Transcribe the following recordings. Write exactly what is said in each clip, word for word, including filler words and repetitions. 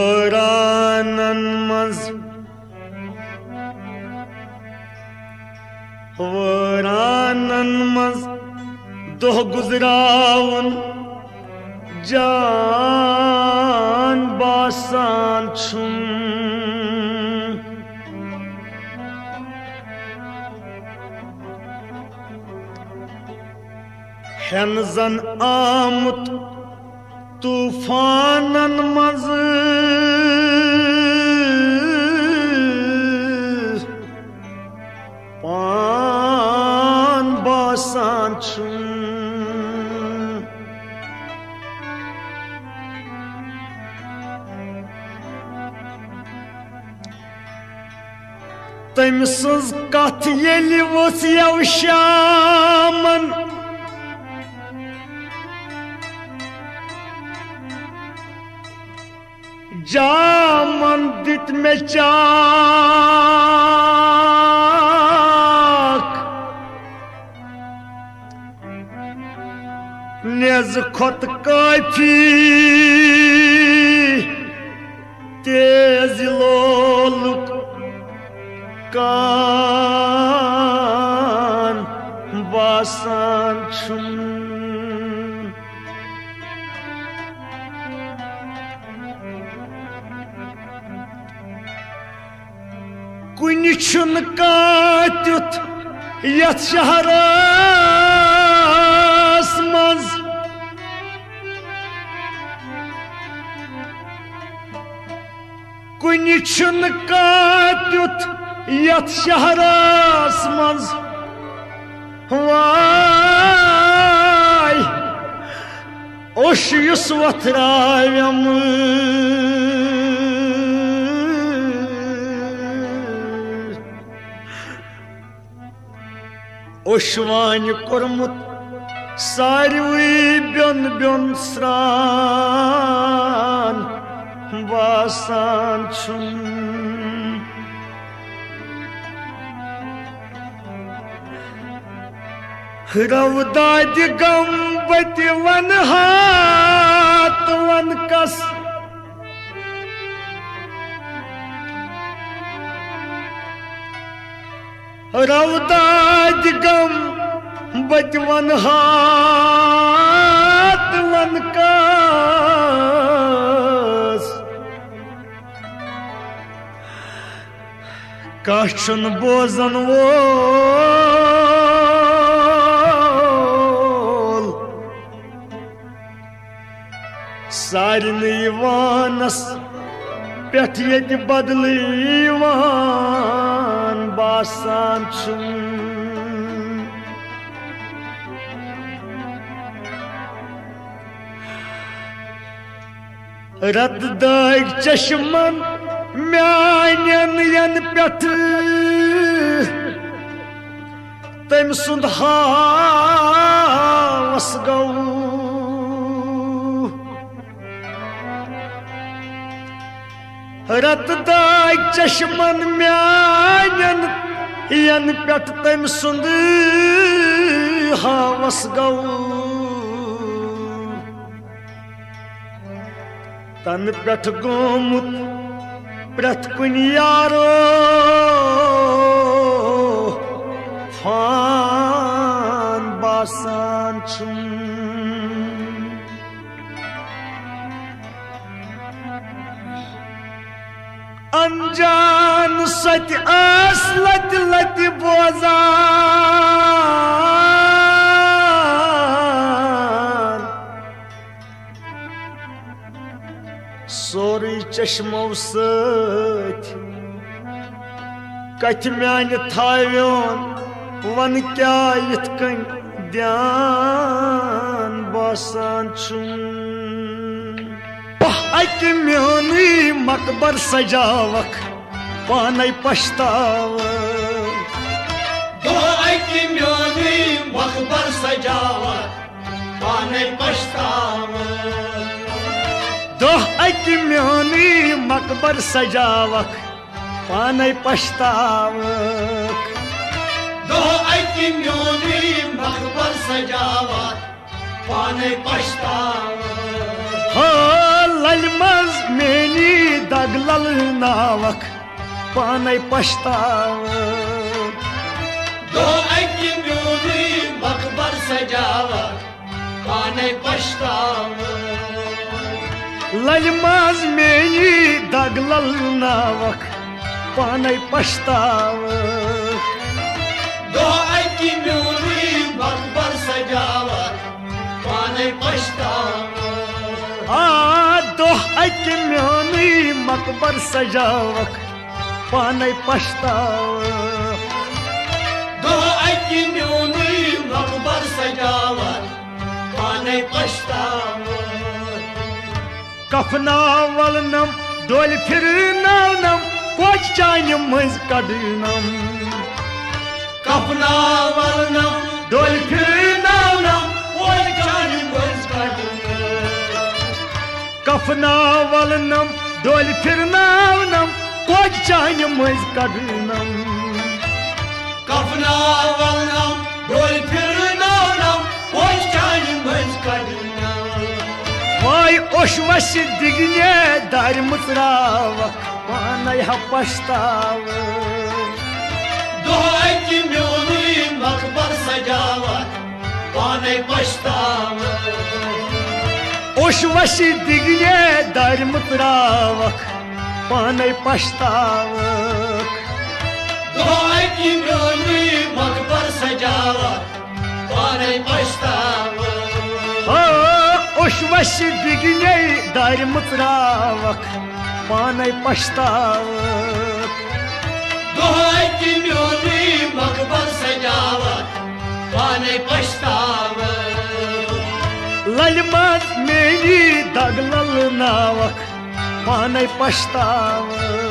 वरानन मज वरानन मज दोह गुजरावन जान बासान छुम हेन जन आमुत तूफानन मज पान बासान छुम तम सज कथ येलि वोस यव शामन जामन दित में चाक नेज खोत काफी तेज लोलुक कान बासान छुम कुन छुन कात्युत यथ शहरास मज कुन छुन कात्युत यथ शहरास मज वाय ओश युस वथराव्यम ओशवान कोरमुत सारवी ब्योन ब्योन स्रान बासान छुम रवदाद गम बति वन हाथ वन कस रवदाद गम बत वन हाथ वन कस कशन बोजन वोल सारिन यवानस पेठ यति बदल यवान बासान छुम रद दाग चश्मन म्यानन यन पेठ तम सुंद हावस गौ रत दाग चश्मन म्यानन यन पेठ तम सुंद हावस गौ तन पेठ गोमुत प्रथ कुन यारो फान बासान छुम अनजान सत आस लत लत बोजान सोरी चश्मो सत कथ म्यान थाव्योन वन क्या यथ कन ध्यान बासान छुम अति म्योनी मकबर सजावक पाने पछताव दो अति म्योनी मकबर सजावक पाने पछताव दो अति म्योनी मकबर सजावक पाने पछतावक दो अति म्योनी मकबर सजावक पाने पछतावक हो ललमज मेनी दग ललनावक पाने पछताव दो अकि म्यूनी मकबर सजावक पाने पछताव ललमज मेनी दग ललनावक पाने पछताव दो अकि म्यूनी मकबर सजावक पाने पछताव आ दोह अकि म्यूनी मकबर सजावक पाने पछताव दो अकि म्यूनी मकबर सजावक पाने पछताव कफनावलनम डोल फिरनावनम कोच चान्य मज कड़नम कफनावलनम डोल फिरनावनम कोच चान्य मज कड़नम कफनावलनम डोल फिरनावनम कोच चान्य मज कड़नम कफनावलनम डोल फिरनावनम कोच चान्य मज कड़नम वाय ओशवश दिगने दार मुतरावक पाने हा पछताव दो अकि म्यूनी मकबर सजावक पाने पछताव ओशवश दिगने दार मुतरावक पाने पछताव दो अकि म्यूनी मकबर सजावक पाने पछताव ओशवश दिगने दार मुतरावक पाने पछताव दो अकि म्यूनी मकबर सजावक पाने पछताव ललमज मेनी दग ललनावक पाने पछताव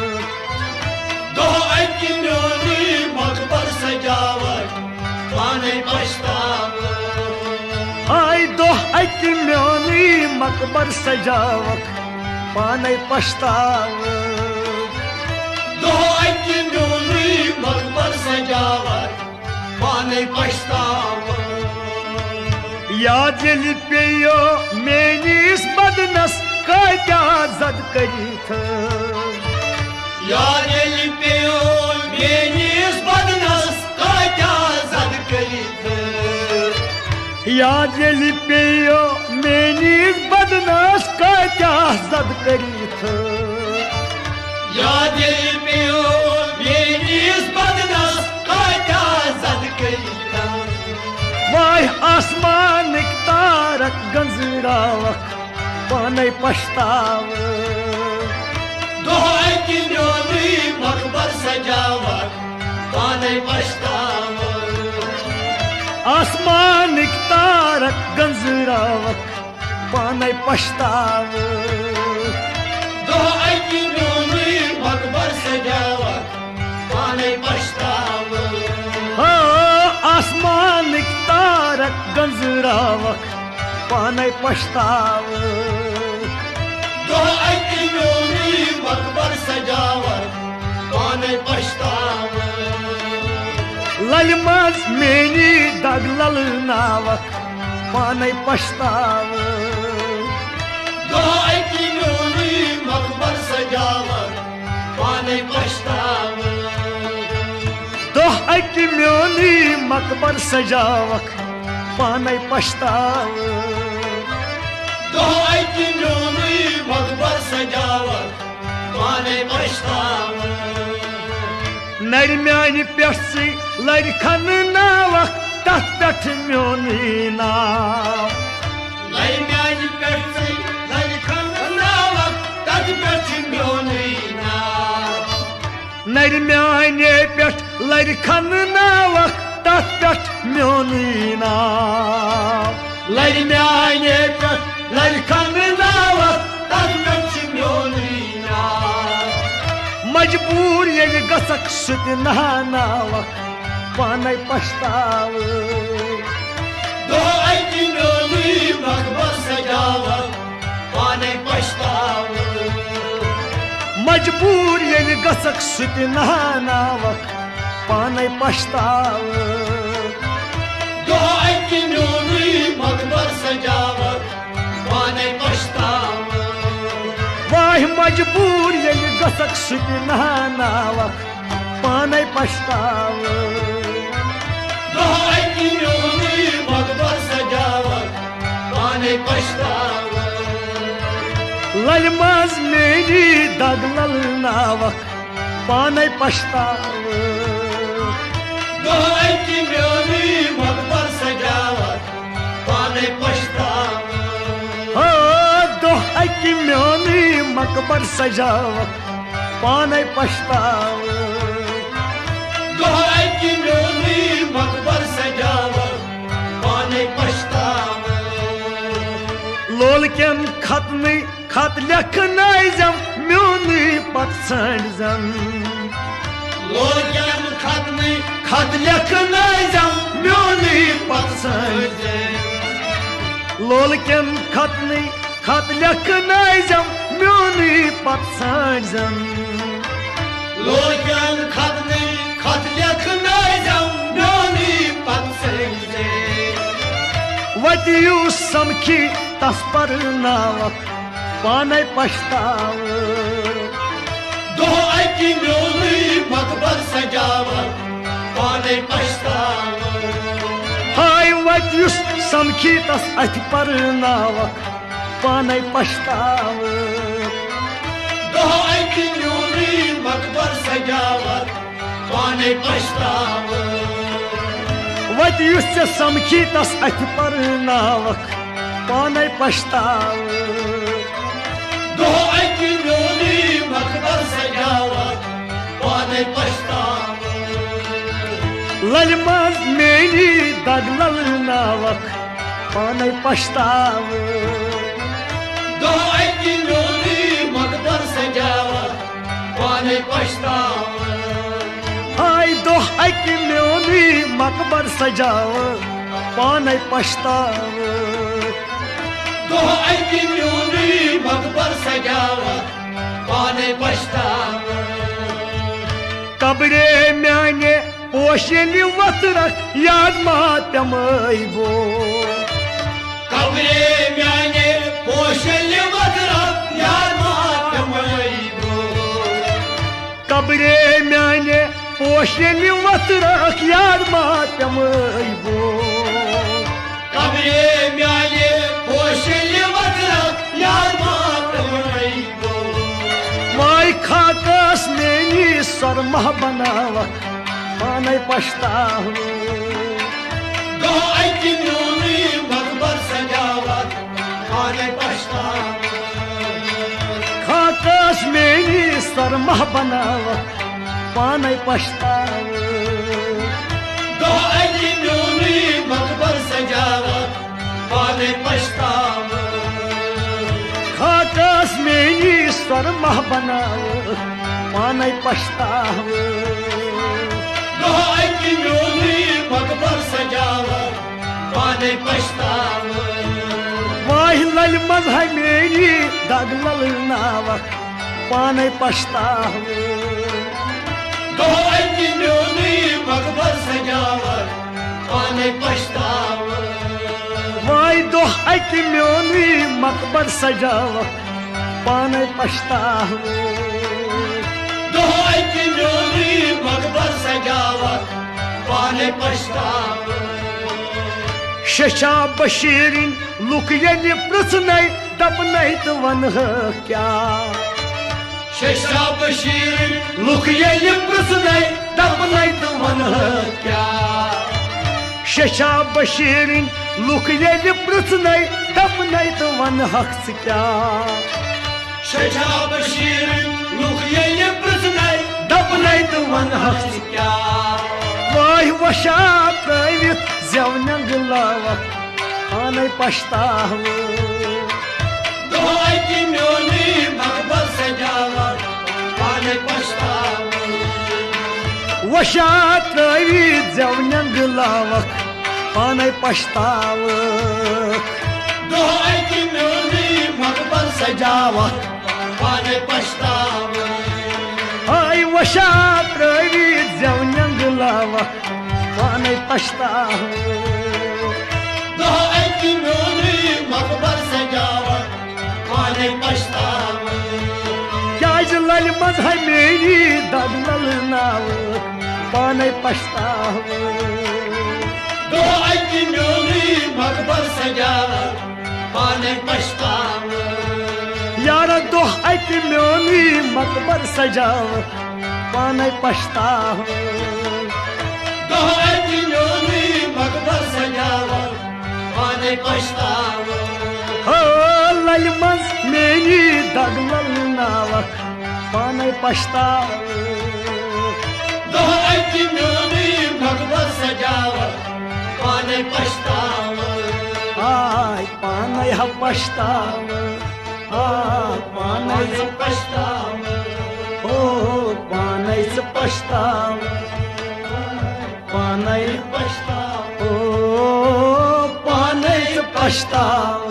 दो अकि म्यूनी मकबर सजावक पाने पछताव आय दोह अकि म्यूनी मकबर सजावक पाने पछताव दो अकि म्यूनी मकबर सजावक पाने पछताव याद यलि पेयो मेनिस बदनस क्या जद करीथ याद यलि पेयो मेनिस बदनस क्या जद करीथ याद यलि पेयो मेनिस बदनस क्या जद करीथ याद यलि पेयो मेनिस बदनस क्या जद करीथ वाह आसमान तारक गंजरावक पाने पछताव दो अकि म्यूनी मकबर सजावक पाने पछताव आसमान तारक गंजरावक पाने पछताव दो अकि म्यूनी मकबर सजावक पाने पछताव आसमान तारक गंजरावक पाने पछताव दो अकि म्यूनी मकबर सजावक पाने पछताव ललमज मेनी दग ललनावक पाने पछताव दो अकि म्यूनी मकबर सजावक पाने पछताव दोह अकि म्यूनी मकबर सजावक पाने पछताव दो अकि म्यूनी मकबर सजावक पाने पछताव नर म्यानि पेठ लड़खन नावक तथ पेठ म्यूनी नाव नर म्यानि पेठ लड़खन नावक तथ पेठ म्यूनी नाव नर म्यानि पेठ लड़खन नावक तथ पेठ म्यूनी नाव लर म्यानि पेठ लड़खन नावक तथ पेठ म्यूनी नाव मजबूर यलि गसक सुत नहानावक पाने पछताव दो अकि म्यूनी मकबर सजावक पाने पछताव मजबूर यलि गसक सुत नहानावक पाने पछताव दो अकि म्यूनी मकबर सजावक पाने पछताव वाह मजबूर ये गसक सुति नहानावक पाने पछताव दोहाई की म्योनी मकबर सजावक पाने पछताव ललमज मेरी दगलल नावक पाने पछताव दोहाई की म्योनी मकबर सजावक पाने पछताव हो दोहाई की म्योनी मकबर सजावक पाने पछताव दोहाई की म्योनी मकबर सजावक पाने पछताव लोल केन खतनी खत लिखनाय जम म्योनी पत सणजन लोल केन खतनी खत लिखनाय जम म्योनी पत सणजन लोल केन खतनी खत लिखनाय जम म्योनी पत सणजन लोल केन खतनी खत लिखनाय जम म्योनी पत सणजन वतियु समखी तस पर नावक पाने पछताव दोहाई की म्योनी मकबर सजावक पाने पछताव हाय वतियु समखी तस अथ पर नावक पाने पछताव दोहाई की म्योनी मकबर सजावक पाने पछताव वतियु समखी तस अथ पर नावक पाने पछताव दोहाई की म्योनी मकबर सजावक पाने पछताव ललमज मेरी दगलल नावक पाने पछताव दोहाई की म्योनी मकबर सजावक पाने पछताव हाय दोहाई की म्योनी मकबर सजावक पाने पछताव दोहाई की म्योनी मकबर सजावक पाने पछताव कब्रे म्याने पोशेलि वत्रक याद मातमय बो कब्रे म्याने पोशेलि वत्रक याद मातमय बो कब्रे म्याने पोशेलि वत्रक याद मातमय बो कब्रे म्याने पोशेलि वत्रक याद मातमय बो वाय खाकस मेनी सरमह बनावक पाने पछताव दोहाई की म्योनी मकबर सजावक पाने पछताव खाकस मेनी सरमह बनावक पाने पछताव दोहाई की म्योनी मकबर सजावक पाने पछताव खाकस मेनी सरमह बनावक पाने पछताव दोहाई की म्योनी मकबर सजावक पाने पछताव वाह ललमज है मेरी दगलल नावक पाने पछताव दोहाई की म्योनी मकबर सजावक पाने पछताव वाह दोहाई की म्योनी मकबर सजावक पाने पछताव दोहाई की म्योनी मकबर सजावक पाने पछताव शशा बशीरिन लुक यलि पृथ्नै दपनै तो वनह क्या शशा बशीर लुक यलि पृथ्नै दपनै तो वनह क्या शशा बशीरिन लुक यलि पृथ्नै दपनै तो वनह क्या शशा बशीर लुक यलि पृथ्नै दपनै तो वनह क्या वाह वशा तवित जवनंग लावक पाने पछताव दोहाई की म्योनी मकबर सजावक पाने पछताव वशा तवित जवनंग लावक पाने पछताव दोहाई की म्योनी मकबर सजावक पाने पछताव हाय वशा तवित जवनंग लावक पाने पछताव दोहाई की म्योनी मकबर सजावक पाने पछताव लल मज है मेरी दग ललनाव पाने पछताव दो अति म्योनी मकबर सजाव पाने पछताव यार दो अति म्योनी मकबर सजाव पाने पछताव दो अति म्योनी मकबर सजाव पाने पछताव हो लल मज मेरी दग ललनाव पाने पछताव दो अति म्योनी मकबर सजाव पाने पछताव आय पाने ह पछताव आय पाने पाने पछताव ओ पाने से पछताव पाने पछताव ओ पाने से पछताव